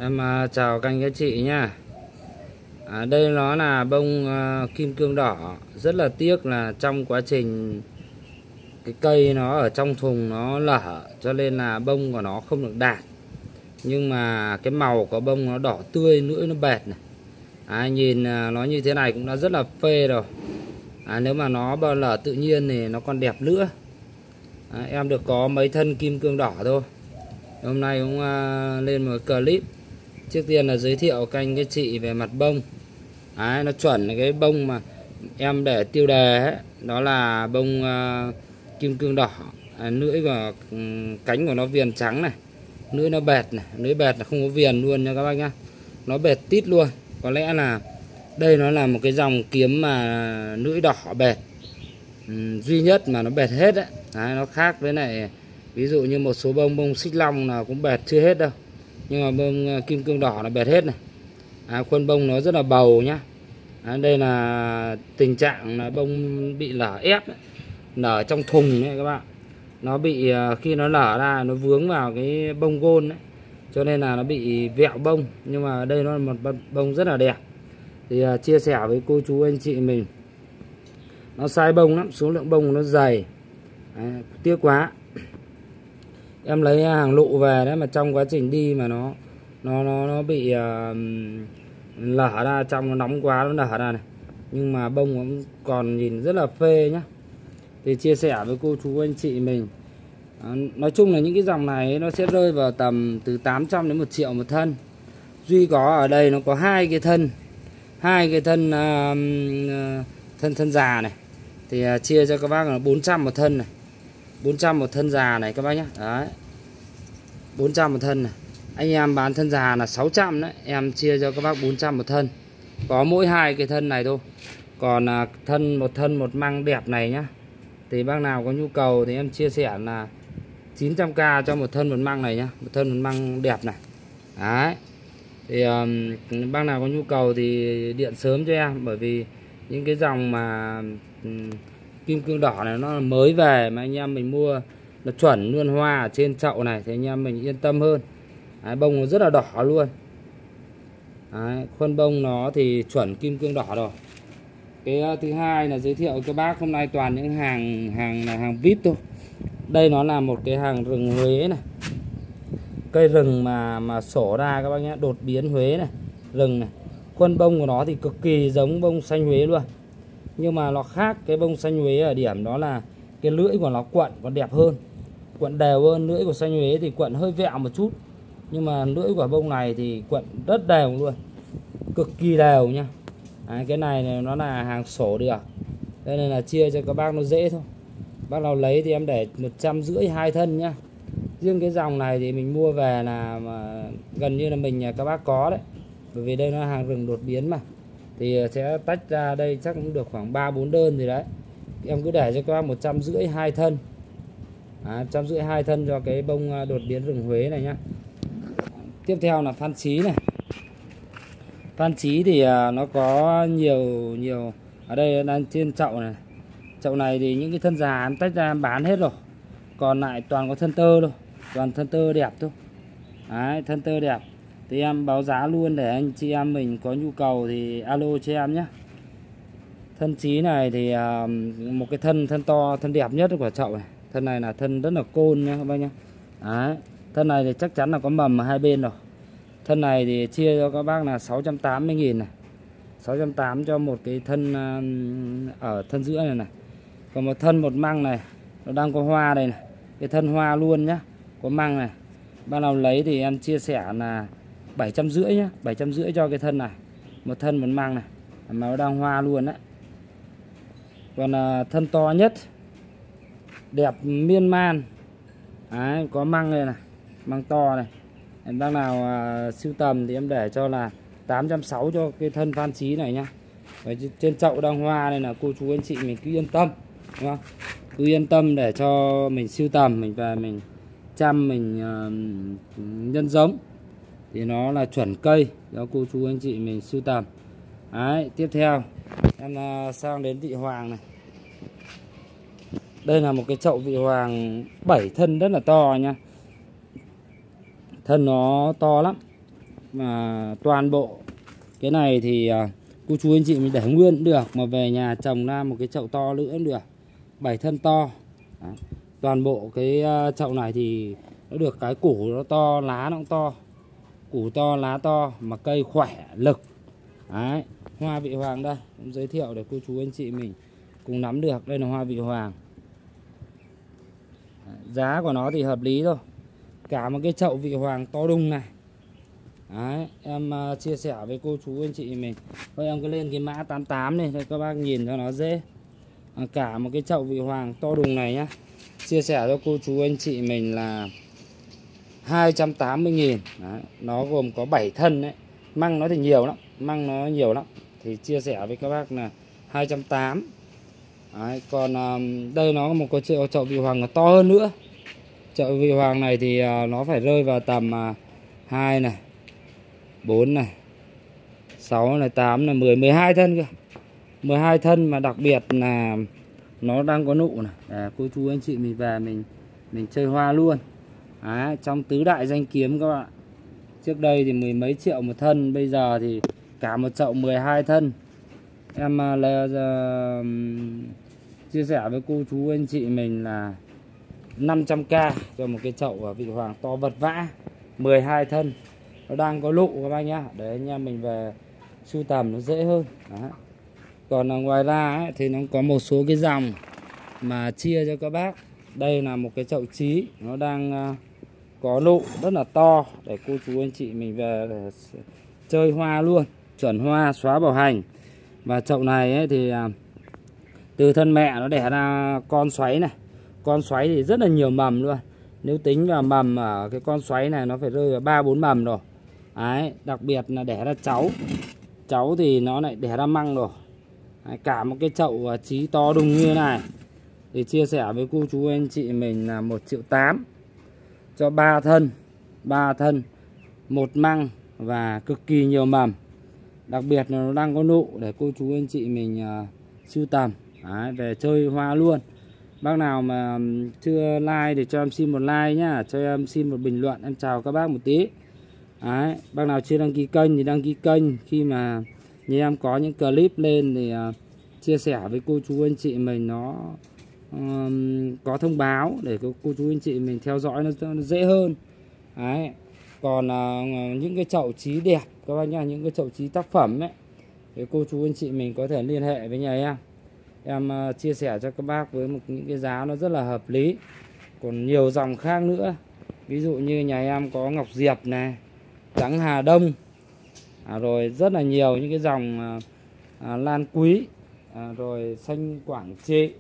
Chào các anh các chị nhá. Đây nó là bông kim cương đỏ. Rất là tiếc là trong quá trình cái cây nó ở trong thùng nó lở, cho nên là bông của nó không được đạt. Nhưng mà cái màu của bông nó đỏ tươi, lưỡi nó bệt này. Nhìn nó như thế này cũng đã rất là phê rồi. Nếu mà nó lở tự nhiên thì nó còn đẹp nữa. Em được có mấy thân kim cương đỏ thôi. Hôm nay cũng lên một clip. Trước tiên là giới thiệu các anh các chị về mặt bông. Nó chuẩn là cái bông mà em để tiêu đề ấy, đó là bông kim cương đỏ. Lưỡi của cánh của nó viền trắng này, lưỡi nó bệt này, lưỡi bệt là không có viền luôn nha các bác nhá. Nó bệt tít luôn. Có lẽ là đây nó là một cái dòng kiếm mà lưỡi đỏ bệt duy nhất mà nó bệt hết đấy. Nó khác với lại ví dụ như một số bông xích long là cũng bệt chưa hết đâu, nhưng mà bông kim cương đỏ là bệt hết này. Khuôn bông nó rất là bầu nhá. Đây là tình trạng là bông bị lở ép ấy. Nở trong thùng đấy các bạn. Nó bị khi nó lở ra nó vướng vào cái bông gôn đấy, cho nên là nó bị vẹo bông. Nhưng mà đây nó là một bông rất là đẹp. Thì chia sẻ với cô chú anh chị mình, nó sai bông lắm, số lượng bông nó dày. Tiếc quá. Em lấy hàng lụ về đấy mà trong quá trình đi mà nó bị lở ra, trong nó nóng quá nó lở ra này. Nhưng mà bông cũng còn nhìn rất là phê nhá. Thì chia sẻ với cô chú anh chị mình, nói chung là những cái dòng này nó sẽ rơi vào tầm từ 800 đến 1 triệu một thân. Duy có ở đây nó có hai cái thân già này thì chia cho các bác là 400 một thân này. 400 một thân già này các bác nhé. Đấy, 400 một thân này. Anh em bán thân già là 600 đấy. Em chia cho các bác 400 một thân. Có mỗi hai cái thân này thôi. Còn một thân một măng đẹp này nhá, thì bác nào có nhu cầu thì em chia sẻ là 900k cho một thân một măng này nhá. Một thân một măng đẹp này. Đấy. Thì bác nào có nhu cầu thì điện sớm cho em. Bởi vì những cái dòng mà kim cương đỏ này nó mới về mà anh em mình mua nó chuẩn luôn, hoa ở trên chậu này thì anh em mình yên tâm hơn. Bông nó rất là đỏ luôn. Khuôn bông nó thì chuẩn kim cương đỏ rồi. Cái thứ hai là giới thiệu các bác hôm nay toàn những hàng VIP thôi. Đây nó là một cái hàng rừng Huế này. Cây rừng mà sổ ra các bác nhé, đột biến Huế này, rừng này. Khuôn bông của nó thì cực kỳ giống bông xanh Huế luôn. Nhưng mà nó khác cái bông xanh Huế ở điểm đó là cái lưỡi của nó quặn còn đẹp hơn, quặn đều hơn. Lưỡi của xanh Huế thì quặn hơi vẹo một chút, nhưng mà lưỡi của bông này thì quặn rất đều luôn, cực kỳ đều nhá. Cái này nó là hàng sổ được. Đây này là chia cho các bác nó dễ thôi. Bác nào lấy thì em để 150 2 thân nhá. Riêng cái dòng này thì mình mua về là mà gần như là mình các bác có đấy. Bởi vì đây nó hàng rừng đột biến mà. Thì sẽ tách ra đây chắc cũng được khoảng 3-4 đơn gì đấy. Em cứ để cho các bác 150 2 thân. 150 2 thân cho cái bông đột biến rừng Huế này nhá. Tiếp theo là phan chí này. Phan chí thì nó có nhiều. Ở đây đang trên chậu này. Chậu này thì những cái thân già em tách ra em bán hết rồi. Còn lại toàn có thân tơ thôi. Toàn thân tơ đẹp thôi. Thân tơ đẹp. Thì em báo giá luôn để anh chị em mình có nhu cầu thì alo cho em nhé. Thân chí này thì một cái thân to, thân đẹp nhất của chậu này. Thân này là thân rất là côn nha các bác nhé. Thân này thì chắc chắn là có mầm ở hai bên rồi. Thân này thì chia cho các bác là 680.000 này. 680 cho một cái thân ở thân giữa này này. Còn một thân một măng này, nó đang có hoa đây này. Cái thân hoa luôn nhá, có măng này. Bác nào lấy thì em chia sẻ là 750 nhá, 750 cho cái thân này. Một thân một măng này, mà nó đang hoa luôn đấy. Còn thân to nhất, đẹp miên man. Có măng đây này, măng to này. Bác nào sưu tầm thì em để cho là 860 cho cái thân phan chí này nhá. Và trên chậu đang hoa này là cô chú anh chị mình cứ yên tâm, đúng không? Cứ yên tâm để cho mình sưu tầm, mình về mình chăm, mình nhân giống thì nó là chuẩn cây cho cô chú anh chị mình sưu tầm. Tiếp theo em sang đến vị hoàng này. Đây là một cái chậu vị hoàng 7 thân rất là to nha. Thân nó to lắm. mà toàn bộ cái này thì cô chú anh chị mình để nguyên cũng được, mà về nhà trồng ra một cái chậu to nữa cũng được, 7 thân to. Đấy. Toàn bộ cái chậu này thì nó được cái củ nó to, lá nó cũng to, củ to, lá to, mà cây khỏe, lực. Đấy. Hoa vị hoàng đây, cũng giới thiệu để cô chú anh chị mình cùng nắm được. Đây là hoa vị hoàng. Giá của nó thì hợp lý thôi. Cả một cái chậu vị hoàng to đùng này. Đấy, em chia sẻ với cô chú anh chị mình. Thôi em cứ lên cái mã 88 này để các bác nhìn cho nó dễ. Cả một cái chậu vị hoàng to đùng này nhá, chia sẻ cho cô chú anh chị mình là 280.000. Đấy, nó gồm có 7 thân đấy. Măng nó thì nhiều lắm, măng nó nhiều lắm. Thì chia sẻ với các bác là 280. Đấy, còn đây nó có một cái chậu vị hoàng nó to hơn nữa. Chậu vị hoàng này thì nó phải rơi vào tầm 2 này, 4 này, 6 này, 8 này, 10, 12 thân cơ. 12 thân, mà đặc biệt là nó đang có nụ này. Cô chú anh chị mình về mình chơi hoa luôn. Đấy, trong tứ đại danh kiếm các bạn. Trước đây thì 10 mấy triệu một thân, bây giờ thì cả một chậu 12 thân. Em chia sẻ với cô chú anh chị mình là 500k cho một cái chậu vị hoàng to vật vã, 12 thân. Nó đang có nụ các bác nhá, để anh em mình về sưu tầm nó dễ hơn. Đó. Còn ngoài ra ấy, thì nó có một số cái dòng mà chia cho các bác. Đây là một cái chậu trí, nó đang có nụ rất là to, để cô chú anh chị mình về để chơi hoa luôn, chuẩn hoa, xóa bảo hành. Và chậu này ấy thì từ thân mẹ nó đẻ ra con xoáy này. Con xoáy thì rất là nhiều mầm luôn. Nếu tính vào mầm ở cái con xoáy này nó phải rơi vào 3-4 mầm rồi. Đấy, đặc biệt là đẻ ra cháu. Cháu thì nó lại đẻ ra măng rồi. Đấy, cả một cái chậu trí to đùng như thế này thì chia sẻ với cô chú anh chị mình là 1,8 triệu cho 3 thân. 3 thân, 1 măng và cực kỳ nhiều mầm. Đặc biệt là nó đang có nụ để cô chú anh chị mình sưu tầm. Đấy, về chơi hoa luôn. Bác nào mà chưa like thì cho em xin một like nhá, cho em xin một bình luận, em chào các bác một tí. Đấy, bác nào chưa đăng ký kênh thì đăng ký kênh. Khi mà như em có những clip lên thì chia sẻ với cô chú anh chị mình nó có thông báo để cô chú anh chị mình theo dõi nó dễ hơn. Đấy. Còn những cái chậu trí đẹp các bác nhá, những cái chậu trí tác phẩm ấy, thì cô chú anh chị mình có thể liên hệ với nhà em. Em chia sẻ cho các bác với những cái giá nó rất là hợp lý. Còn nhiều dòng khác nữa. Ví dụ như nhà em có ngọc diệp này, trắng Hà Đông, rồi rất là nhiều những cái dòng lan quý, rồi xanh Quảng Trị.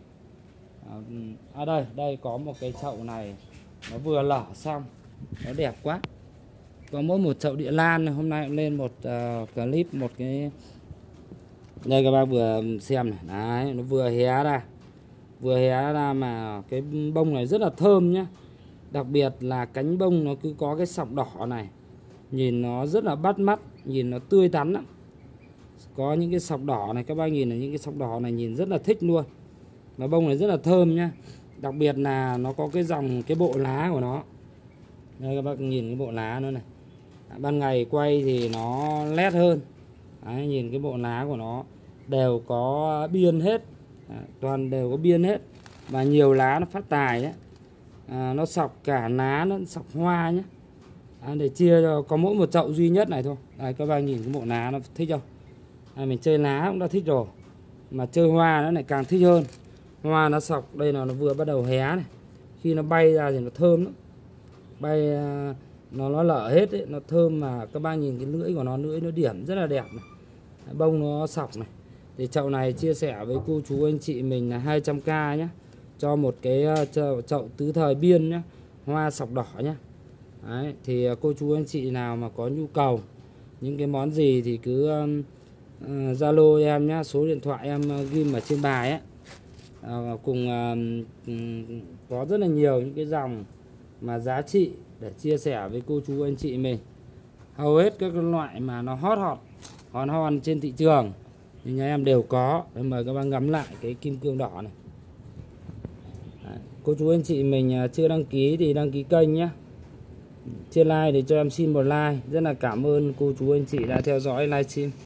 Đây có một cái chậu này nó vừa lở xong, nó đẹp quá. Có mỗi một chậu địa lan. Hôm nay cũng lên một clip, một cái đây các bác vừa xem này. Đấy, nó vừa hé ra mà cái bông này rất là thơm nhá. Đặc biệt là cánh bông nó cứ có cái sọc đỏ này, nhìn nó rất là bắt mắt, nhìn nó tươi tắn lắm. Có những cái sọc đỏ này, các bác nhìn là những cái sọc đỏ này nhìn rất là thích luôn. Mà bông này rất là thơm nhá. Đặc biệt là nó có cái dòng, cái bộ lá của nó. Đây các bác nhìn cái bộ lá nó này. Ban ngày quay thì nó nét hơn. Đấy, nhìn cái bộ lá của nó đều có biên hết. Toàn đều có biên hết. Và nhiều lá nó phát tài ấy. Nó sọc cả lá, nó sọc hoa nhé. Để chia cho có mỗi một chậu duy nhất này thôi. Đây các bác nhìn cái bộ lá nó thích không? Mình chơi lá cũng đã thích rồi, mà chơi hoa nó lại càng thích hơn. Hoa nó sọc đây là nó vừa bắt đầu hé này. Khi nó bay ra thì nó thơm lắm. Bay nó lở hết ấy, nó thơm. Mà các bác nhìn cái lưỡi của nó, lưỡi nó điểm rất là đẹp này. Bông nó sọc này. Thì chậu này chia sẻ với cô chú anh chị mình là 200k nhé, cho một cái chậu tứ thời biên nhé, hoa sọc đỏ nhé. Đấy, thì cô chú anh chị nào mà có nhu cầu những cái món gì thì cứ Zalo em nhé, số điện thoại em ghim ở trên bài ấy. Cùng có rất là nhiều những cái dòng mà giá trị để chia sẻ với cô chú anh chị mình. Hầu hết các loại mà nó hot trên thị trường thì nhà em đều có. Để mời các bác ngắm lại cái kim cương đỏ này. Đấy, cô chú anh chị mình chưa đăng ký thì đăng ký kênh nhé. Chưa like thì cho em xin một like. Rất là cảm ơn cô chú anh chị đã theo dõi livestream.